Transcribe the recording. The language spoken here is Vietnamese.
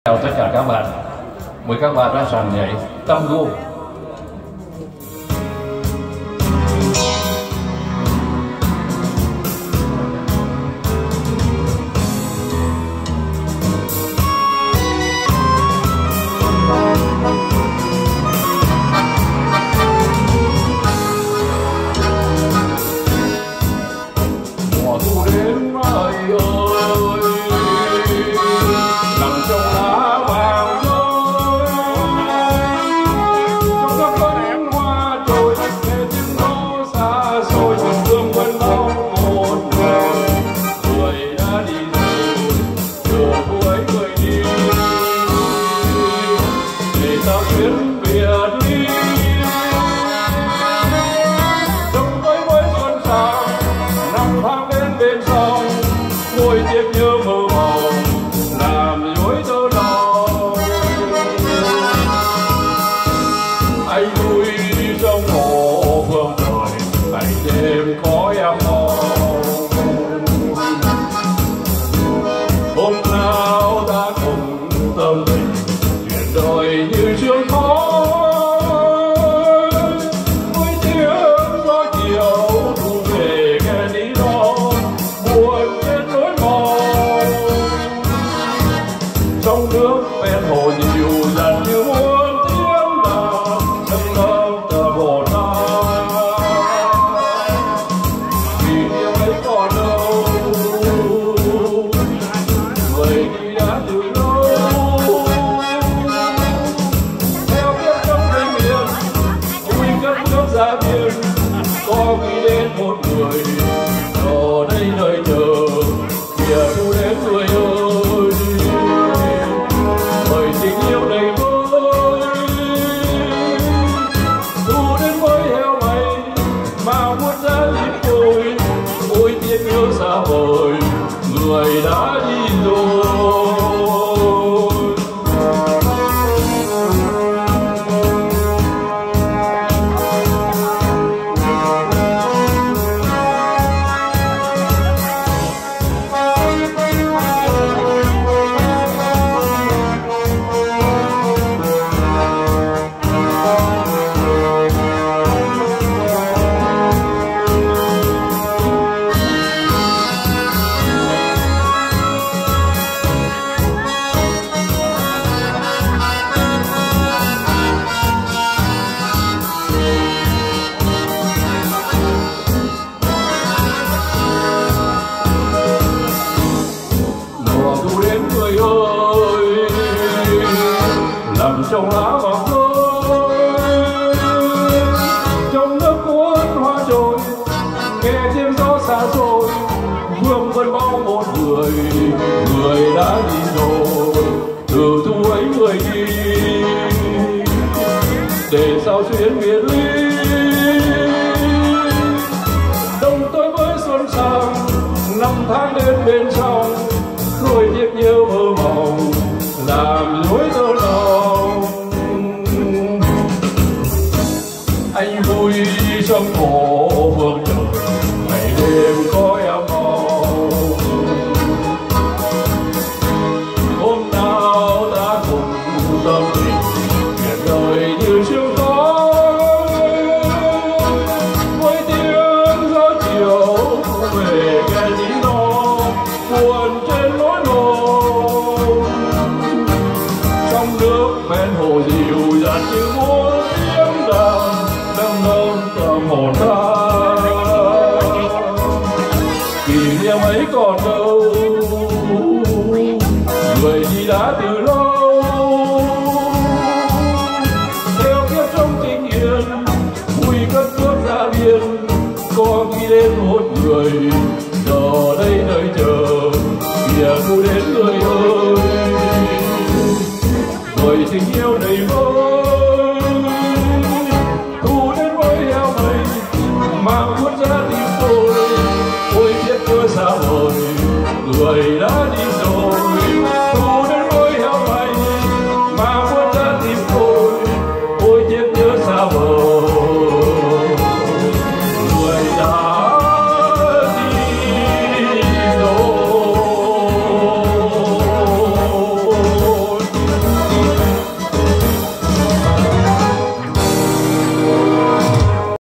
Chào tất cả các bạn. Mời các bạn ra sàn nhảy tango. Mùa thu đến ơi ơi, nằm trong lá vàng rơi, trong các cánh hoa trôi, nghe tiếng nó xa xôi, thương quên bóng một người, người đã đi rồi, chờ cô ấy người đi, để sao chuyến biệt ly. Trong tới với xuân sang, năm tháng đến bên sông, ngồi tiếc nhớ mơ mộng, làm dối tơ lòng. Anh vui trong hồ phương trời, anh đêm có em mong. Hôm nào ta cùng tâm tình, chuyện đời như sương khói, vui tiếng gió chiều thu về nghe lý lo, buồn trên nỗi mong. Trong nước ven hồ dịu dàng như muôn tiếng đàn, nâng nâng tờ hồ ta. Vì yêu ấy còn đâu, người đi đã từ lâu. Theo kiếp trong cây miền, vui cất nước ra biển, có nghĩ đến một người, ở đây nơi chờ, kìa thu đến người ơi. Bởi tình yêu đầy vơi, thu đến với heo mây, mà muốn ra nhịp đôi, ôi tiếc nhớ xa vời, người đã đi rồi. Mùa thu đến người ơi, nằm trong lá vàng rơi, trong nước cuốn hoa trôi, nghe tiếng gió xa xôi, vương vấn bóng một người, người đã đi rồi, từ thu ấy người đi, để sao chuyến biệt ly. Đông tới với xuân sang, năm tháng đến bên trong, rồi tiếc nhớ mơ mộng, làm dối tơ lòng. Anh vui trong cổ phương trời, ngày đêm có em mong. Hôm nào ta cùng tâm tình, chuyện đời như sương khói, với tiếng gió chiều thu về nghe lý lo, buồn trên nỗi lòng. Trong nước ven hồ dịu dàng như muôn tiếng đàn, nâng nâng tâm hồn ta. Kỷ niệm ấy còn đâu, người đi đã từ lâu. Theo kiếp trong tình yên, vui cất bước ra biển, có nghĩ đến một người, giờ đây nơi chờ, kìa thu đến người ơi. Bởi tình yêu đầy vơi,